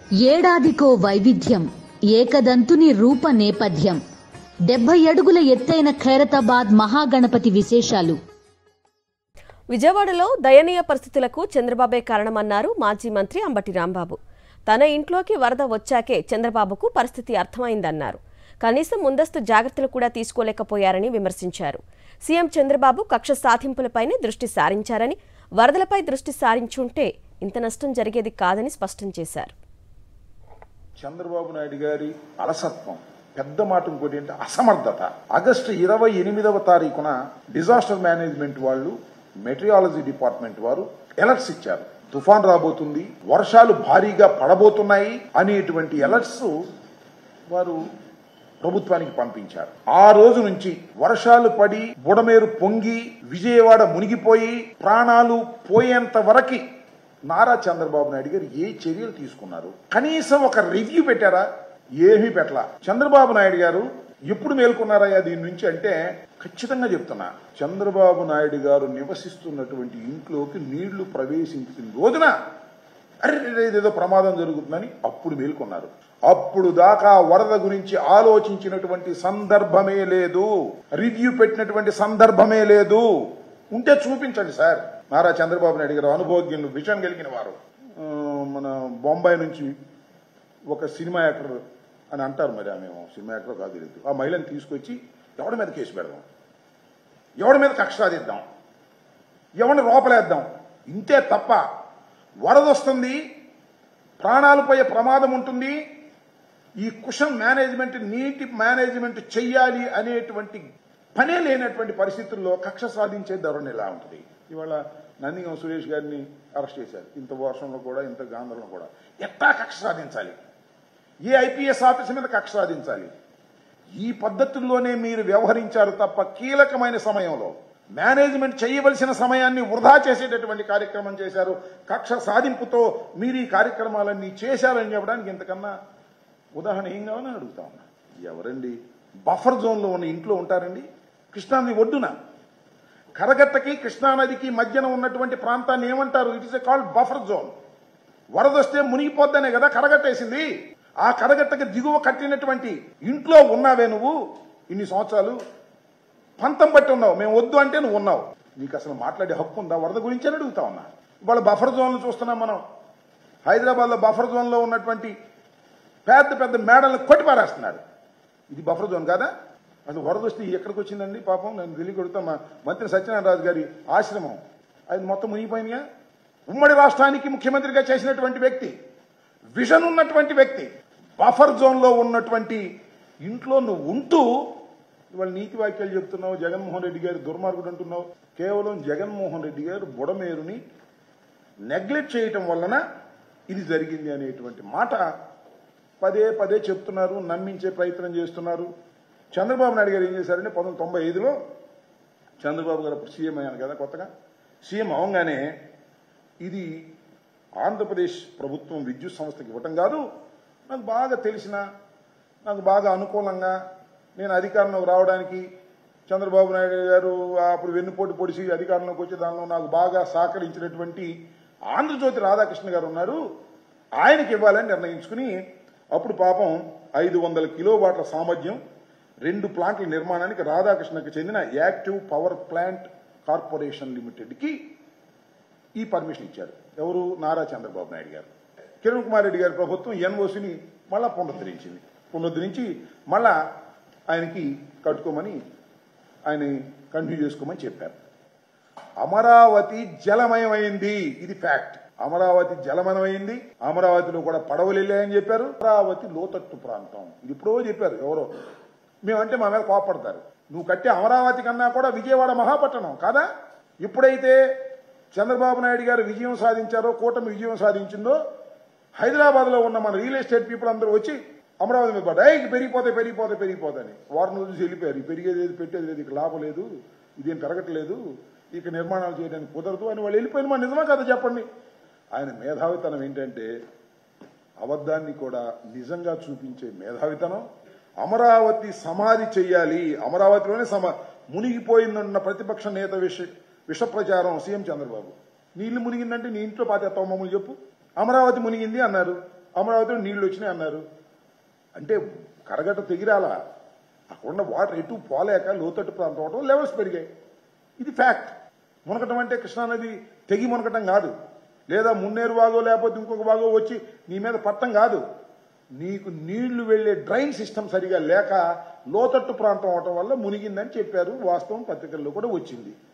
ఏడాదికో వైవిధ్యం, ఏకదంతుని రూప నేపథ్యం. 70 అడుగుల ఎత్తైన ఖైరతాబాద్ మహాగణపతి విశేషాలు. విజయవాడలో దయనీయ పరిస్థితులకు చంద్రబాబే కారణమన్నారు మాజీ మంత్రి అంబటి రాంబాబు. తన ఇంట్లోకి వరద వచ్చాకే చంద్రబాబుకు పరిస్థితి అర్థమైందన్నారు. కనీసం ముందస్తు జాగ్రత్తలు కూడా తీసుకోలేకపోయారని విమర్శించారు. సీఎం చంద్రబాబు కక్ష సాధింపులపైనే దృష్టి సారించారని, వరదలపై దృష్టి సారించుంటే ఇంత నష్టం జరిగేది కాదని స్పష్టం చేశారు. చంద్రబాబు నాయుడు గారి అలసత్వం, పెద్ద మాట ఇంకోటి ఏంటి అసమర్థత. ఆగస్టు 28వ తారీఖున డిజాస్టర్ మేనేజ్మెంట్ వాళ్ళు, మెటీరియాలజీ డిపార్ట్మెంట్ వారు అలర్ట్స్ ఇచ్చారు. తుఫాన్ రాబోతుంది, వర్షాలు భారీగా పడబోతున్నాయి అనేటువంటి అలర్ట్స్ వారు ప్రభుత్వానికి పంపించారు. ఆ రోజు నుంచి వర్షాలు పడి బుడమేరు పొంగి విజయవాడ మునిగిపోయి ప్రాణాలు పోయేంత వరకు నారా చంద్రబాబు నాయుడు గారు ఏ చర్యలు తీసుకున్నారు? కనీసం ఒక రివ్యూ పెట్టారా? ఏమీ పెట్టలా. చంద్రబాబు నాయుడు గారు ఎప్పుడు మేల్కొన్నారయ్యా దీని నుంచి అంటే ఖచ్చితంగా చెప్తున్నా, చంద్రబాబు నాయుడు గారు నివసిస్తున్నటువంటి ఇంట్లోకి నీళ్లు ప్రవేశించిన రోజున అరే ఏదో ప్రమాదం జరుగుతుందని అప్పుడు మేల్కొన్నారు. అప్పుడు దాకా వరద గురించి ఆలోచించినటువంటి సందర్భమే లేదు, రివ్యూ పెట్టినటువంటి సందర్భమే లేదు. ఉంటే చూపించండి సార్. నారా చంద్రబాబు నాయుడు గారు అనుభవజ్ఞులు, విషయం కలిగిన వారు. మన బొంబాయి నుంచి ఒక సినిమా యాక్టర్ అని అంటారు, మరి మేము సినిమా యాక్టర్ కాదు తెలియదు, ఆ మహిళను తీసుకొచ్చి ఎవడి మీద కేసు పెడదాం, ఎవడి మీద కక్ష సాధిద్దాం, ఎవరిని లోపలేద్దాం, ఇంతే తప్ప వరద వస్తుంది, ప్రాణాలు పోయే ప్రమాదం ఉంటుంది, ఈ కుషన్ మేనేజ్మెంట్, నీటి మేనేజ్మెంట్ చెయ్యాలి అనేటువంటి పనే లేనటువంటి పరిస్థితుల్లో కక్ష సాధించే ధోరణి ఎలా ఉంటుంది? ఇవాళ నందిగం సురేష్ గారిని అరెస్ట్ చేశారు. ఇంత వర్షంలో కూడా, ఇంత గాంధర్లో కూడా ఎట్లా కక్ష సాధించాలి? ఏ ఐపీఎస్ ఆఫీసర్ మీద కక్ష సాధించాలి? ఈ పద్ధతుల్లోనే మీరు వ్యవహరించారు తప్ప కీలకమైన సమయంలో మేనేజ్మెంట్ చేయవలసిన సమయాన్ని వృధా చేసేటటువంటి కార్యక్రమం చేశారు. కక్ష సాధింపుతో మీరు ఈ కార్యక్రమాలన్నీ చేశారని చెప్పడానికి ఇంతకన్నా ఉదాహరణ ఏం కావాలని అడుగుతా ఉన్నా. ఎవరండి బఫర్ జోన్లో ఉన్న ఇంట్లో ఉంటారండి? కృష్ణానది ఒడ్డున, కరగట్టకి కృష్ణానదికి మధ్యన ఉన్నటువంటి ప్రాంతాన్ని ఏమంటారు? It is a called buffer zone. వరదొస్తే మునిగిపోద్దనే కదా కరగట్టేసింది. ఆ కరగట్టకి దిగువ కట్టినటువంటి ఇంట్లో ఉన్నావే నువ్వు ఇన్ని సంవత్సరాలు, పంతం బట్టి ఉన్నావు. మేము వద్దు అంటే నువ్వు ఉన్నావు. నీకు అసలు మాట్లాడే హక్కు ఉందా? వరద గురించి అని అడుగుతా ఉన్నా. ఇవాళ బఫర్ జోన్లు చూస్తున్నాం మనం. హైదరాబాద్ లో బఫర్ జోన్ లో ఉన్నటువంటి పెద్ద పెద్ద మేడలను కొట్టిపారేస్తున్నారు. ఇది బఫర్ జోన్ కాదా? అసలు వరద వస్తే ఎక్కడికి వచ్చిందండి? పాపం నేను తెలియకొడుతా, మా మంత్రి సత్యనారాయణ రాజు గారి ఆశ్రమం అది మొత్తం మునిగిపోయినాయా? ఉమ్మడి రాష్ట్రానికి ముఖ్యమంత్రిగా చేసినటువంటి వ్యక్తి, విజన్ ఉన్నటువంటి వ్యక్తి, బఫర్ జోన్ లో ఉన్నటువంటి ఇంట్లో నువ్వు ఉంటూ ఇవాళ నీతి వాక్యాలు చెప్తున్నావు. జగన్మోహన్ రెడ్డి గారు దుర్మార్గుడు అంటున్నావు. కేవలం జగన్మోహన్ రెడ్డి గారు బుడమేరుని నెగ్లెక్ట్ చేయటం వలన ఇది జరిగింది అనేటువంటి మాట పదే పదే చెప్తున్నారు, నమ్మించే ప్రయత్నం చేస్తున్నారు. చంద్రబాబు నాయుడు గారు ఏం చేశారంటే 1995లో చంద్రబాబు గారు అప్పుడు సీఎం అయ్యాను కదా, కొత్తగా సీఎం అవగానే ఇది ఆంధ్రప్రదేశ్ ప్రభుత్వం విద్యుత్ సంస్థకి ఇవ్వటం కాదు, నాకు బాగా తెలిసిన, నాకు బాగా అనుకూలంగా నేను అధికారంలోకి రావడానికి చంద్రబాబు నాయుడు గారు అప్పుడు వెన్నుపోటు పొడిచి అధికారంలోకి వచ్చే దానిలో నాకు బాగా సహకరించినటువంటి ఆంధ్రజ్యోతి రాధాకృష్ణ గారు ఉన్నారు, ఆయనకి ఇవ్వాలని నిర్ణయించుకుని అప్పుడు పాపం 500 కిలోవాట్ల సామర్థ్యం 2 ప్లాంట్ల నిర్మాణానికి రాధాకృష్ణకి చెందిన యాక్టివ్ పవర్ ప్లాంట్ కార్పొరేషన్ లిమిటెడ్కి ఈ పర్మిషన్ ఇచ్చారు. ఎవరు? నారా చంద్రబాబు నాయుడు గారు. కిరణ్ కుమార్ రెడ్డి గారి ప్రభుత్వం ఎన్ఓసిని మళ్ళా పునరుద్ధరించి మళ్ళా ఆయనకి కట్టుకోమని, ఆయన కంటిన్యూ చేసుకోమని చెప్పారు. అమరావతి జలమయమైంది, ఇది ఫ్యాక్ట్. అమరావతి జలమయమైంది. అమరావతిలో కూడా పడవలు వెళ్ళాయని చెప్పారు. అమరావతి లోతట్టు ప్రాంతం, ఇది ఎప్పుడో చెప్పారు ఎవరో. మేమంటే మా మీద కోపడతారు. నువ్వు కట్టే అమరావతి కన్నా కూడా విజయవాడ మహాపట్టణం కాదా? ఎప్పుడైతే చంద్రబాబు నాయుడు గారు విజయం సాధించారో, కూటమి విజయం సాధించిందో, హైదరాబాద్ లో ఉన్న మన రియల్ ఎస్టేట్ పీపుల్ అందరూ వచ్చి అమరావతి మీద పడ్డాయి, పెరిగిపోతాయి. వారం రోజులు చూసి వెళ్ళిపోయారు. పెరిగేది లేదు, పెట్టేది లేదు, ఇక లాభం లేదు, ఇదేం పెరగట్లేదు, ఇక నిర్మాణాలు చేయడానికి కుదరదు అని వాళ్ళు వెళ్ళిపోయింది. మా నిజమా కదా చెప్పండి? ఆయన మేధావితనం ఏంటంటే అబద్ధాన్ని కూడా నిజంగా చూపించే మేధావితనం. అమరావతి సమాధి చెయ్యాలి, అమరావతిలోనే మునిగిపోయిందన్న ప్రతిపక్ష నేత విష ప్రచారం సీఎం చంద్రబాబు. నీళ్లు మునిగిందంటే నీ ఇంట్లో పాతేస్తావు మమ్మల్ని చెప్పు. అమరావతి మునిగింది అన్నారు. అమరావతిలో నీళ్లు వచ్చినాయి అన్నారు. అంటే కరగట్ట తెగిరాల, అక్కడున్న వాటర్ ఎటు పోలేక లోతట్టు ప్రాంతం అవడం లెవెల్స్ పెరిగాయి. ఇది ఫ్యాక్ట్. మునకటం అంటే కృష్ణానది తెగి మునకటం కాదు, లేదా మున్నేరు బాగో లేకపోతే ఇంకొక బాగో వచ్చి నీ మీద పట్టం కాదు. నీకు నీళ్లు వెళ్లే డ్రైన్ సిస్టమ్ సరిగా లేక లోతట్టు ప్రాంతం అవటం వల్ల మునిగిందని చెప్పారు. వాస్తవం పత్రికల్లో కూడా వచ్చింది.